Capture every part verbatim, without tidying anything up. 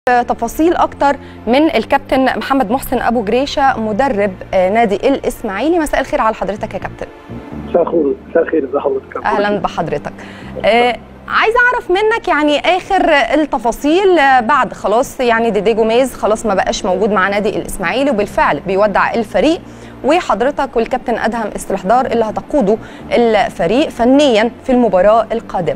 تفاصيل اكتر من الكابتن محمد محسن ابو جريشه مدرب نادي الاسماعيلي. مساء الخير على حضرتك يا كابتن. مساء الخير. مساء الخير، ازي حضرتك؟ اهلا بحضرتك. آه عايزه اعرف منك يعني اخر التفاصيل بعد خلاص يعني ديدي جوميز خلاص ما بقاش موجود مع نادي الاسماعيلي وبالفعل بيودع الفريق، وحضرتك والكابتن ادهم استحضار اللي هتقودوا الفريق فنيا في المباراه القادمه.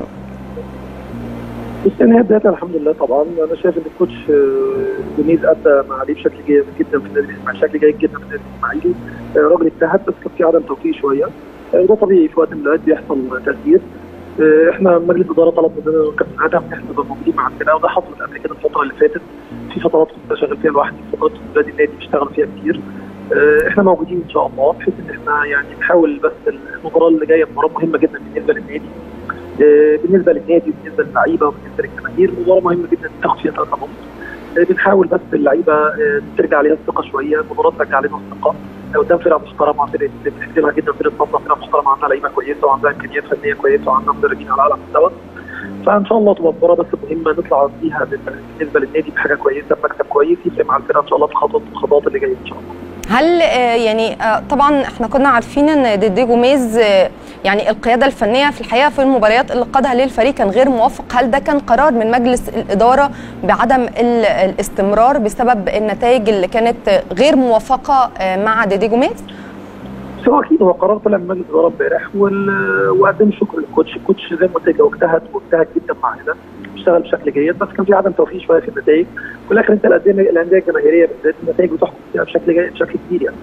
بص، يعني بدايه الحمد لله طبعا انا شايف ان الكوتش جوميز ادى مع عليه بشكل جيد جدا في النادي الاسماعيلي، بشكل جيد جدا في النادي الاسماعيلي. راجل اجتهد بس كان في عدم توفيق شويه، وده طبيعي في وقت من الاوقات بيحصل تغيير. احنا مجلس الاداره طلب مننا الكابتن ادهم ان احنا نبقى موجودين مع الفرقه، وده حصل قبل كده الفتره اللي فاتت. في فترات كنت شغال فيها لوحدي، فترات ولاد النادي بيشتغلوا فيها كتير. احنا موجودين ان شاء الله بحيث ان احنا يعني نحاول، بس المباراه اللي جايه مباراه مهمه جدا بالنسبه للنادي، بالنسبه للنادي وبالنسبه للعيبه وبالنسبه للجماهير. مباراه مهمه جدا تاخد فيها ثلاثه نقط. بنحاول بس اللعيبه ترجع عليها الثقه شويه، المباراه ترجع علينا الثقه قدام فرقه محترمه، فرقه بنحترمها جدا، فرقه نصر، فرقه محترمه، عندها لعيبه كويسه وعندها امكانيات فنيه كويسه وعندها مدربين على اعلى مستوى. فان شاء الله تبقى مباراه بس مهمه نطلع فيها بالنسبه للنادي بحاجه كويسه، بمكسب كويس يفرق مع الفرقه ان شاء الله في الخطوات الخطوات اللي جايه ان شاء الله. هل يعني طبعا احنا كنا عارفين ان ديدي جوميز يعني القياده الفنيه في الحقيقه في المباريات اللي قادها للفريق كان غير موفق، هل ده كان قرار من مجلس الاداره بعدم الاستمرار بسبب النتائج اللي كانت غير موفقه مع ديدي جوميز؟ هو اكيد هو قرار طلع من مجلس الاداره امبارح، وقدم شكر للكوتش. الكوتش زي ما قلت لك اجتهد واجتهد جدا معانا، اشتغل بشكل جيد، بس كان في عدم توفيق شويه في النتائج. وفي الاخر انت الانديه الجماهيريه بالذات النتائج بتحكم فيها بشكل جيد بشكل كبير يعني.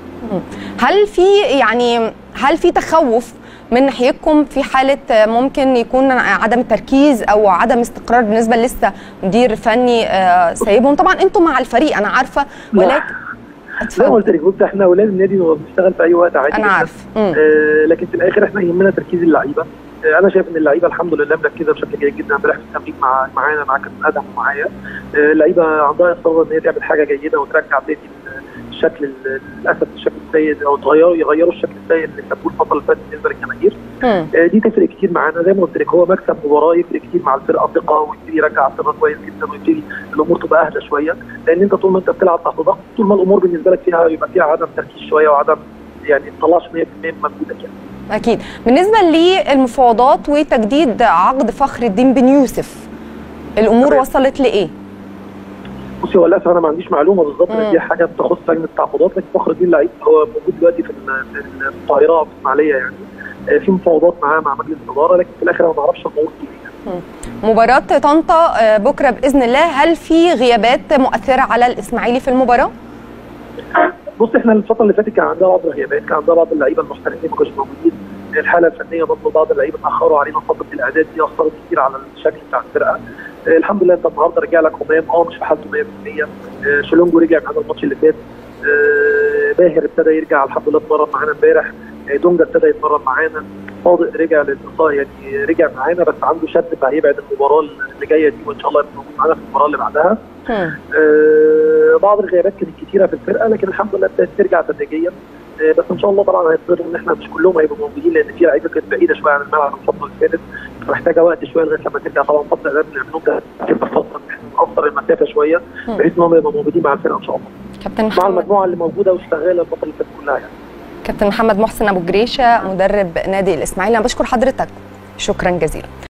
هل في يعني هل في تخوف من ناحيتكم في حاله ممكن يكون عدم تركيز او عدم استقرار بالنسبه لسه مدير فني سايبهم؟ طبعا انتم مع الفريق انا عارفه، ولكن زي ما قلت لك بص، احنا اولاد النادي بنشتغل في اي وقت عادي، انا عارف. آه لكن في الاخر احنا يهمنا تركيز اللعيبه. آه انا شايف ان اللعيبه الحمد لله مركزه بشكل جيد جدا امبارح في التمرين مع معانا مع كابتن ادهم ومعايا. آه اللعيبه عندها اصرار ان هي تعمل حاجه جيده وترجع النادي الشكل للاسف الشكل السيء، او تغيروا يغيروا الشكل السيء اللي سابوه الفتره اللي فاتت بالنسبه للجماهير. آه دي تفرق كتير معانا، زي ما قلت لك هو مكسب مباراه يفرق كتير مع الفرقه ثقه، ويبتدي يرجع الثقه كويس جدا، ويبتدي الامور تبقى اهدى شويه، لان انت طول ما انت بتلعب تحت ضغط طول ما الامور بالنسبه لك فيها يبقى فيها عدم تركيز شويه وعدم يعني ما تطلعش مية بالمية من مجهودك يعني. اكيد. بالنسبه للمفاوضات وتجديد عقد فخر الدين بن يوسف، الامور طبعا وصلت لايه؟ بصي، هو للاسف انا ما عنديش معلومه بالظبط، دي حاجه بتخص لجنه التعاقدات، لكن فخر الدين لعيب هو موجود دلوقتي في القاهره في الاسماعيليه يعني، في مفاوضات معاه مع مجلس الاداره، لكن في الاخر انا ما اعرفش الامور ايه. مباراه طنطا بكره باذن الله، هل في غيابات مؤثره على الاسماعيلي في المباراه؟ بص، احنا الفتره اللي فاتت كان عندنا بعض الغيابات، كان عندنا بعض اللعيبه المحترفين ما كانوش موجودين، الحاله الفنيه برضه بعض اللعيبه اتاخروا علينا، فتره الاعداد دي اثرت كتير على الشكل بتاع الفرقه. آه الحمد لله انت النهارده رجع لك همام، اه مش في حالته مية بالمية. آه شلونجو رجع معانا الماتش اللي فات. آه باهر ابتدى يرجع الحمد لله، اتمرن معانا امبارح. آه دونجا ابتدى يتمرن معانا. صادق رجع للاصابه يعني رجع معانا، بس عنده شد فهيبعد المباراه اللي جايه دي، وان شاء الله يبقى موجود معانا في المباراه اللي بعدها. آه بعض الغيابات كانت كتيره في الفرقه، لكن الحمد لله ابتدت ترجع تدريجيا. آه بس ان شاء الله طبعا هيضطر ان احنا مش كلهم هيبقوا موجودين، لان في لعيبه كانت بعيده شويه عن الملعب الفتره اللي فاتت، محتاجه وقت شويه لغايه لما ترجع. طبعا فتره الاعداد من النوم هتبقى فتره نقصر المسافه شويه بحيث ان هم يبقوا موجودين مع الفرقه ان شاء الله. كابتن مع المجموعه اللي موجوده وشغاله الفتره اللي فاتت كلها يعني. كابتن محمد محسن ابو جريشه مدرب نادي الاسماعيلي، انا بشكر حضرتك شكرا جزيلا.